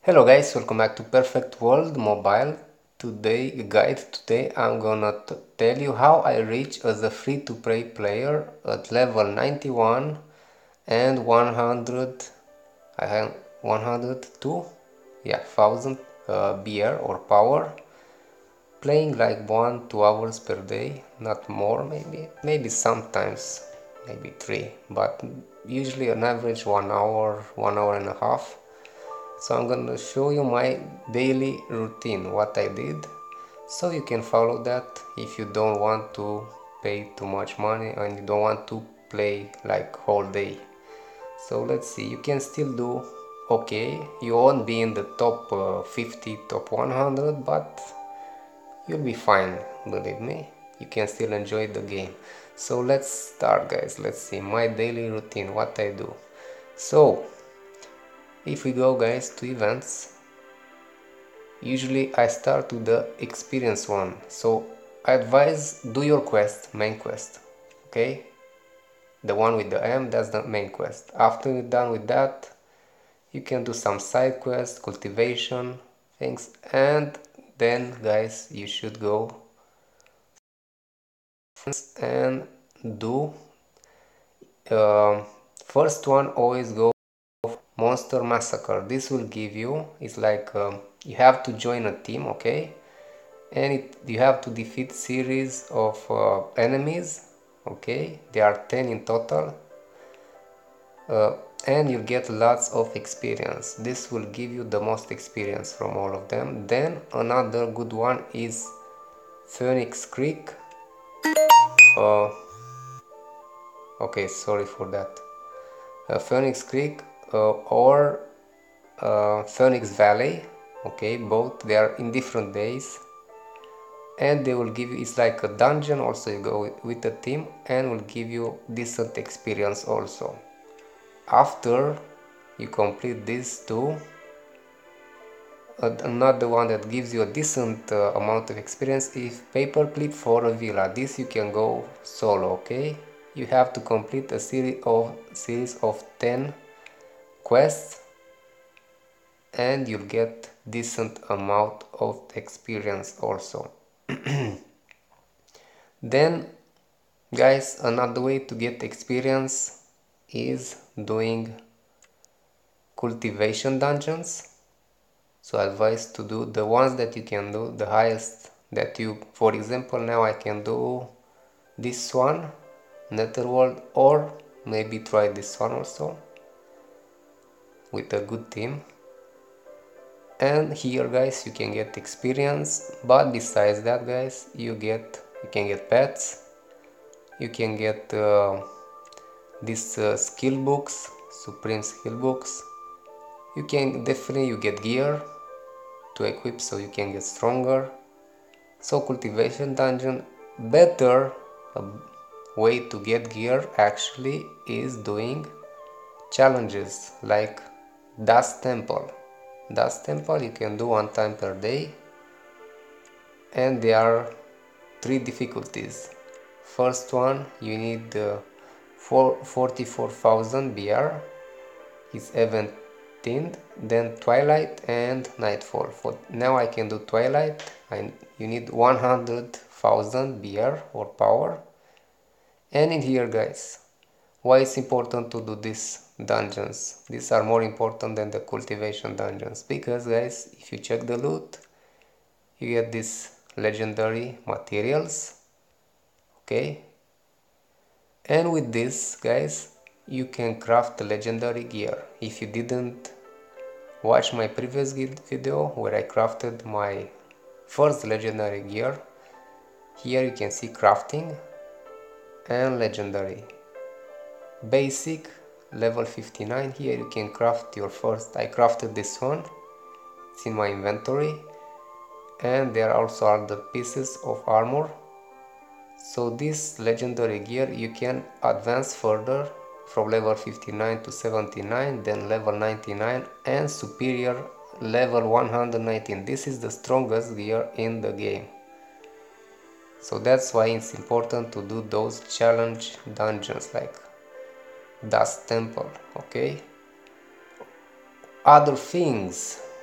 Hello guys, welcome back to Perfect World Mobile. Today I'm gonna tell you how I reach as a free-to-play player at level 91 and 100. I have 102, yeah, 1000 BR or power, playing like 1-2 hours per day, not more, maybe sometimes maybe 3, but usually an average 1 hour, 1 hour and a half. So I'm gonna show you my daily routine, what I did, so you can follow that if you don't want to pay too much money and you don't want to play like whole day. So let's see, you can still do okay. You won't be in the top 50, top 100, but you'll be fine, believe me. You can still enjoy the game. So let's start, guys. Let's see my daily routine, what I do. So if we go, guys, to events, usually I start with the experience one. So I advise do your quest, main quest, okay? The one with the M, that's the main quest. After you're done with that, you can do some side quests, cultivation things, and then, guys, you should go and do first one. Always go Monster Massacre. This will give you, it's like you have to join a team, okay? And you have to defeat series of enemies, okay? There are 10 in total, uh, and you get lots of experience. This will give you the most experience from all of them. Then another good one is Phoenix Creek. uh, okay, sorry for that. Phoenix Creek or Phoenix Valley, okay, both they are in different days, and they will give you, it's like a dungeon also. You go with a team and will give you decent experience also. After you complete these two, another one that gives you a decent amount of experience is Paperclip for a Villa. This you can go solo, okay? You have to complete a series of 10 quests and you'll get decent amount of experience also. Then, guys, another way to get experience is doing cultivation dungeons. So I advise to do the ones that you can do, the highest that you, for example, now I can do this one, Netherworld, or maybe try this one also with a good team. And here, guys, you can get experience, but besides that, guys, you can get pets, you can get these skill books, supreme skill books. You can definitely you get gear to equip so you can get stronger. So cultivation dungeon, better way to get gear actually is doing challenges like Dust Temple. Dust Temple you can do 1 time per day, and there are 3 difficulties. First one, you need 44,000 BR, is event themed. Then Twilight and Nightfall. For now I can do Twilight. You need 100,000 BR or power. And in here, guys, why it's important to do these dungeons? These are more important than the cultivation dungeons, because, guys, if you check the loot, you get these legendary materials, okay? And with this, guys, you can craft the legendary gear. If you didn't watch my previous video where I crafted my first legendary gear, here you can see crafting and legendary. Basic level 59, here you can craft your first. I crafted this one, it's in my inventory, and there are also other pieces of armor. So this legendary gear you can advance further from level 59 to 79, then level 99 and superior level 119. This is the strongest gear in the game. So that's why it's important to do those challenge dungeons like Dust Temple, okay? Other things,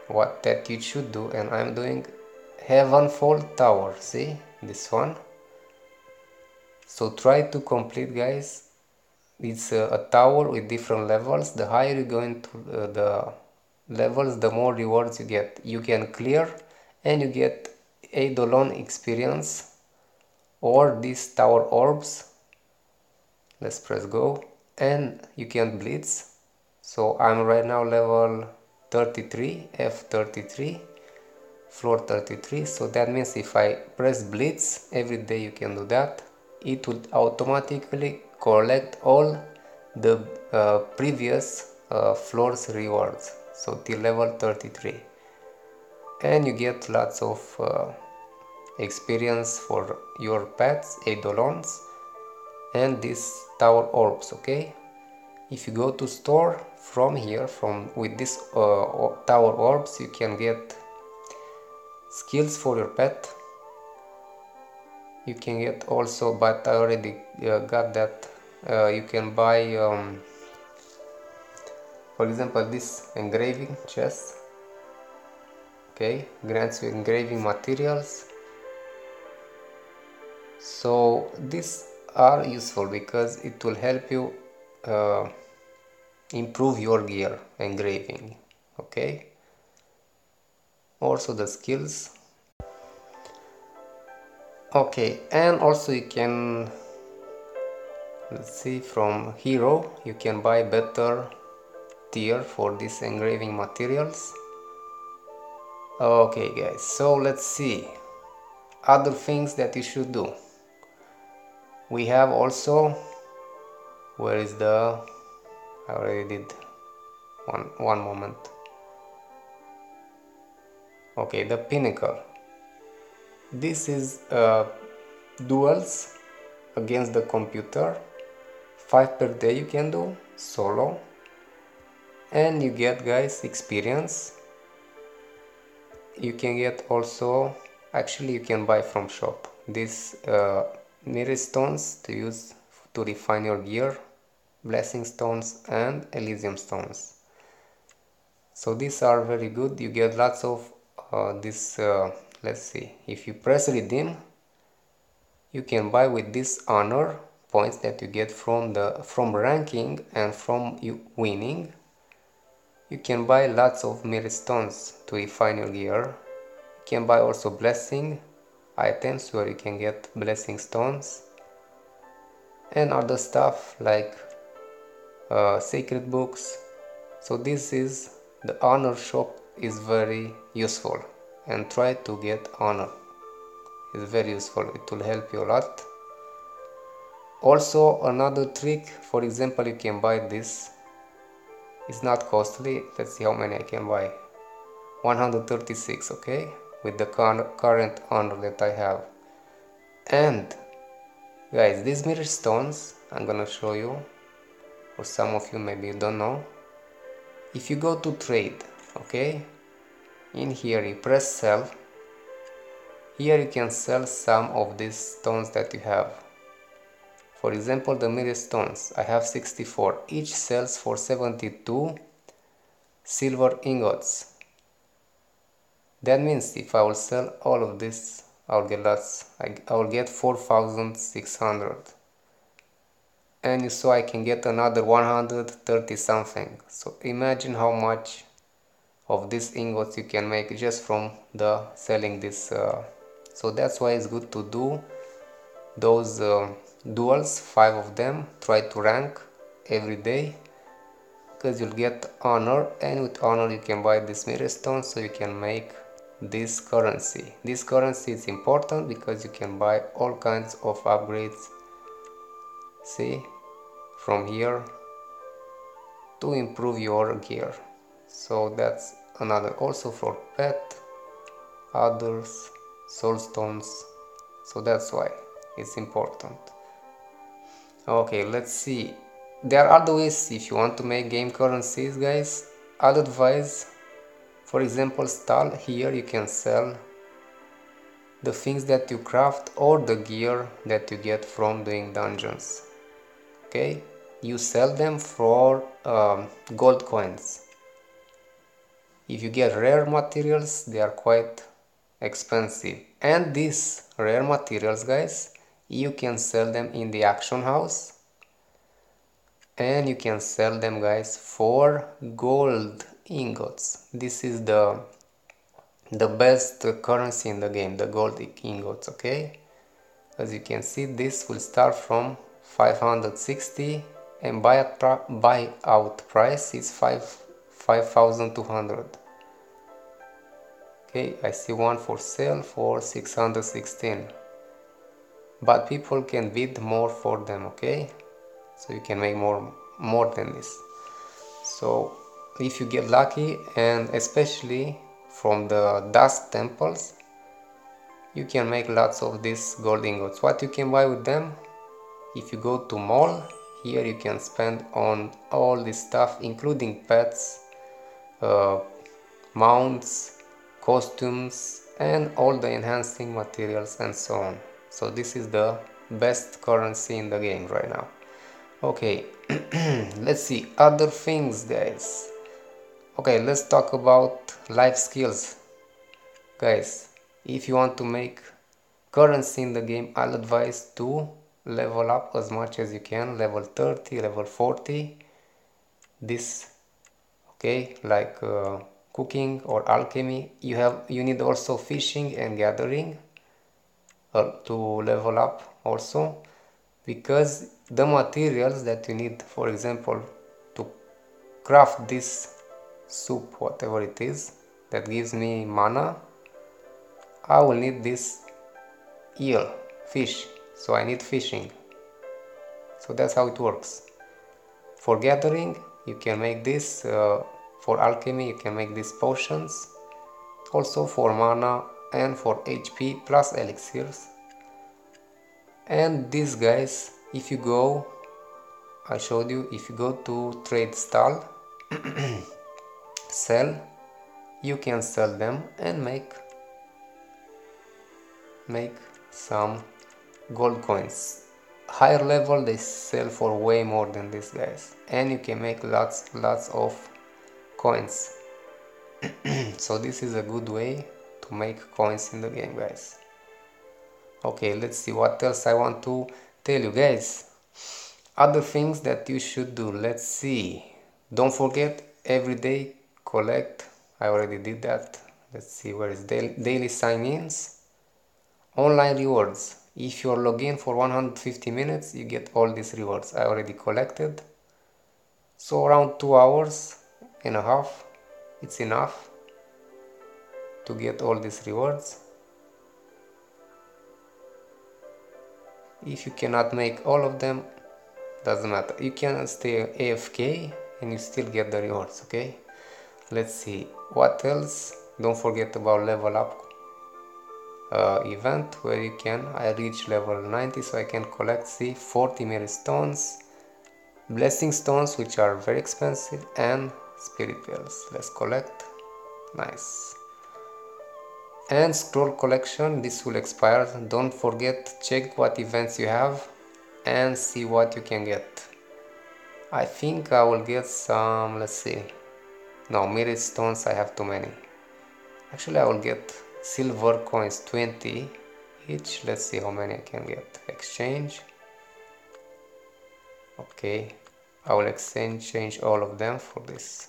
what that you should do, and I'm doing Heavenfall Tower. See this one? So try to complete, guys. It's a tower with different levels. The higher you go into the levels, the more rewards you get. You can clear and you get Eidolon experience or these tower orbs. Let's press go, and you can blitz. So I'm right now level 33, F33, floor 33. So that means if I press blitz every day, you can do that. It will automatically collect all the previous floors rewards, so till level 33, and you get lots of experience for your pets, eidolons, and these tower orbs. Okay, if you go to store from here, from with this tower orbs, you can get skills for your pet. You can get also, but I already got that. You can buy for example this engraving chest. Okay, grants you engraving materials. So these are useful because it will help you improve your gear engraving. Okay, also the skills. Okay, and also you can, let's see, from hero you can buy better tier for these engraving materials. Okay guys, so let's see other things that you should do. We have also, where is the, I already did one moment. Okay, the pinnacle. This is duels against the computer. 5 per day you can do solo, and you get, guys, experience. You can get also, actually you can buy from shop these mirror stones to use to refine your gear, blessing stones and elysium stones. So these are very good. You get lots of this let's see, if you press redeem, you can buy with this honor points that you get from ranking and from you winning. You can buy lots of mirror stones to refine your gear. You can buy also blessing items where you can get blessing stones and other stuff like sacred books. So this is the honor shop, is very useful, and try to get honor. It's very useful, it will help you a lot. Also another trick, for example, you can buy this. It's not costly. Let's see how many I can buy. 136, okay, with the current honor that I have. And guys, these mirror stones I'm gonna show you, or some of you maybe you don't know. If you go to trade, okay, in here you press sell. Here you can sell some of these stones that you have. For example, the mirror stones, I have 64. Each sells for 72 silver ingots. That means if I will sell all of this, I will get lots. I will get 4,600. And so I can get another 130 something. So imagine how much of these ingots you can make just from the selling this. So that's why it's good to do those duels, 5 of them. Try to rank every day, because you'll get honor, and with honor you can buy this mirror stone, so you can make this currency. This currency is important because you can buy all kinds of upgrades, see, from here to improve your gear. So that's another, also for pet, others, soul stones. So that's why it's important. Okay, let's see. There are other ways if you want to make game currencies, guys. I'd advise, for example, stall. Here you can sell the things that you craft or the gear that you get from doing dungeons. Okay, you sell them for gold coins. if you get rare materials, they are quite expensive. And these rare materials, guys, you can sell them in the auction house, and you can sell them, guys, for gold ingots. This is the best currency in the game, the gold ingots. Okay, as you can see, this will start from 560 and buyout price is 5,200. Okay, I see one for sale for 616, but people can bid more for them. Okay, so you can make more than this. So if you get lucky, and especially from the dust temples, you can make lots of these gold ingots. What you can buy with them, if you go to mall, here you can spend on all this stuff, including pets, mounts, costumes, and all the enhancing materials and so on. So this is the best currency in the game right now. Okay, let's see other things, guys. Okay, let's talk about life skills. Guys, if you want to make currency in the game, I'll advise to level up as much as you can, level 30, level 40. This, okay, like cooking or alchemy. You need also fishing and gathering to level up also, because the materials that you need, for example, to craft this soup, whatever it is, that gives me mana, I will need this eel, fish, so I need fishing. So that's how it works. For gathering, you can make this, for alchemy you can make these potions, also for mana and for HP plus elixirs. And these guys, if you go, I showed you, if you go to trade stall, sell, you can sell them and make some gold coins. Higher level they sell for way more than this, guys, and you can make lots of coins. So this is a good way to make coins in the game, guys. Okay, let's see what else I want to tell you, guys. Other things that you should do, let's see. Don't forget every day collect, I already did that. Let's see, where is daily sign-ins, online rewards. If you're logged in for 150 minutes, you get all these rewards. I already collected. So around 2 hours and a half, it's enough to get all these rewards. If you cannot make all of them, doesn't matter. You can stay AFK and you still get the rewards, okay? Let's see. What else? Don't forget about level up event, where you can, I reach level 90, so I can collect, see, 40 merit stones, blessing stones, which are very expensive, and spirit bells. Let's collect. Nice. And scroll collection, this will expire. Don't forget, check what events you have and see what you can get. I think I will get some, let's see, no, merit stones, I have too many. Actually, I will get silver coins, 20 each. Let's see how many I can get. Exchange. Okay, I will exchange all of them for this.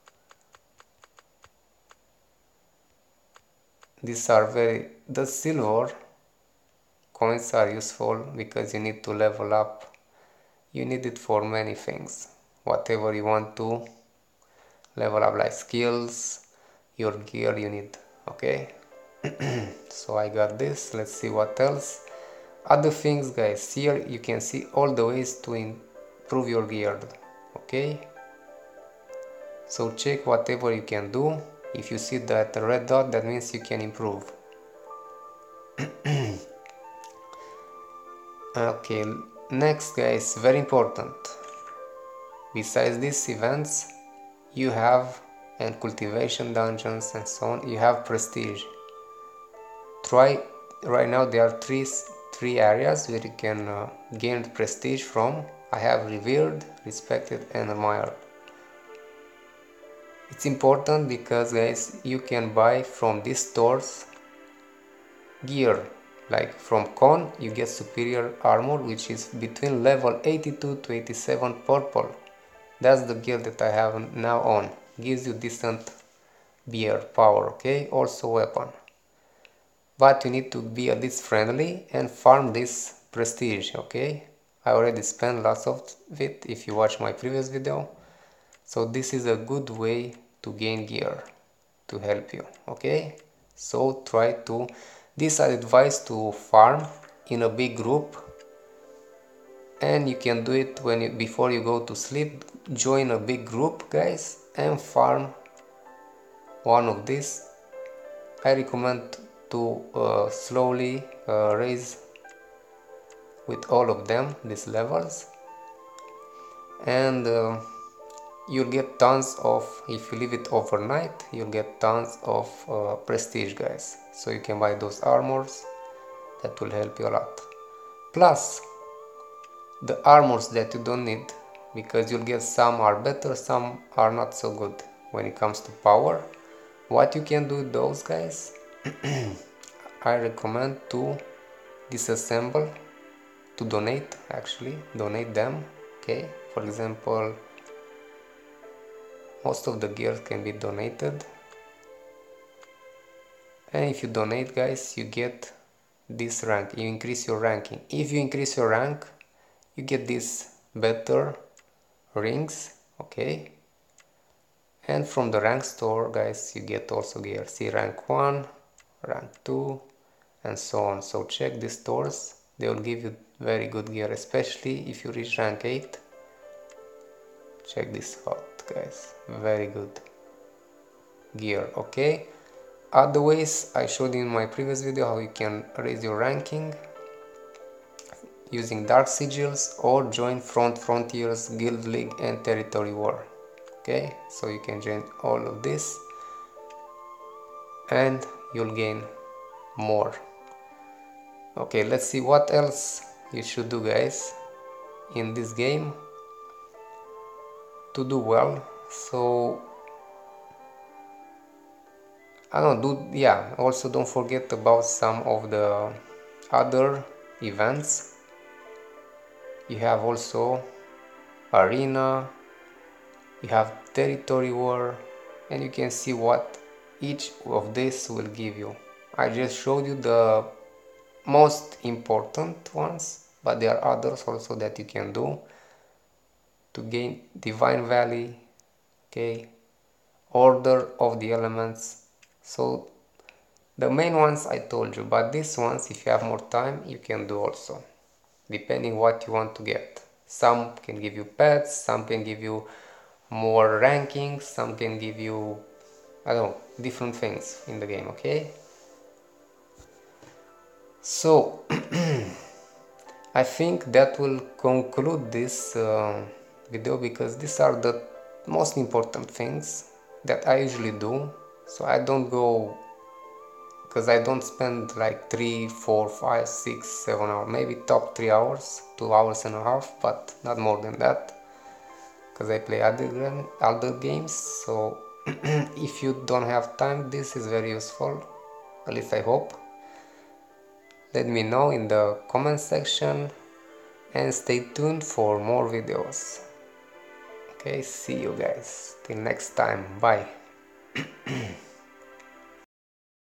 These are the silver coins are useful because you need to level up. You need it for many things. Whatever you want to level up, like skills, your gear you need. Okay. So I got this. Let's see what else. Other things, guys, here you can see all the ways to improve your gear. Okay, so check whatever you can do. If you see that red dot, that means you can improve. Okay, next, guys, very important, besides these events you have, and cultivation dungeons and so on, you have prestige. Try, right now there are three areas where you can gain prestige from. I have revered, respected, and admired. It's important because guys, you can buy from these stores gear. Like from Con you get superior armor, which is between level 82 to 87 purple. That's the gear that I have now on. Gives you decent beer power, okay? Also weapon. But you need to be a bit friendly and farm this prestige, okay? I already spent lots of it if you watch my previous video. So this is a good way to gain gear to help you, okay? So try to, this I advise to farm in a big group, and you can do it when you, before you go to sleep. Join a big group guys and farm one of these. I recommend to slowly raise with all of them these levels, and you'll get tons of, if you leave it overnight, you'll get tons of prestige guys. So you can buy those armors, that will help you a lot. Plus the armors that you don't need, because you'll get some are better, some are not so good when it comes to power. What you can do with those guys, I recommend to disassemble, to donate, actually donate them, okay? For example, most of the gear can be donated, and if you donate guys, you get this rank, you increase your ranking. If you increase your rank, you get these better rings, okay? And from the rank store guys, you get also gear. See rank 1, rank 2, and so on. So check these stores, they will give you very good gear, especially if you reach rank 8. Check this out guys, very good gear, okay? Other ways I showed in my previous video how you can raise your ranking using dark sigils or join frontiers, guild league and territory war, okay? So you can join all of this and you'll gain more. Okay, let's see what else you should do guys in this game to do well. So I don't do, yeah, also don't forget about some of the other events. You have also arena, you have territory war, and you can see what each of these will give you. I just showed you the most important ones, but there are others also that you can do to gain Divine Valley, okay, Order of the Elements. So the main ones I told you, but these ones, if you have more time, you can do also, depending what you want to get. Some can give you pets, some can give you more rankings, some can give you, I don't know, different things in the game, okay? So I think that will conclude this video, because these are the most important things that I usually do. So I don't go, because I don't spend like 3, 4, 5, 6, 7 hours, maybe top 3 hours, 2 hours and a half, but not more than that, because I play other games. So if you don't have time, this is very useful, at least I hope. Let me know in the comment section and stay tuned for more videos. Okay, see you guys till next time, bye.